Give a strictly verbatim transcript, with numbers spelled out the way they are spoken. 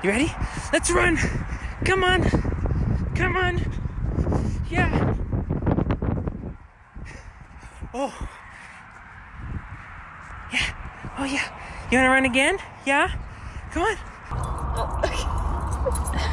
You ready? Let's run. Come on. Come on. Yeah. Oh. Yeah. Oh, yeah. You want to run again? Yeah? Come on. Oh, okay.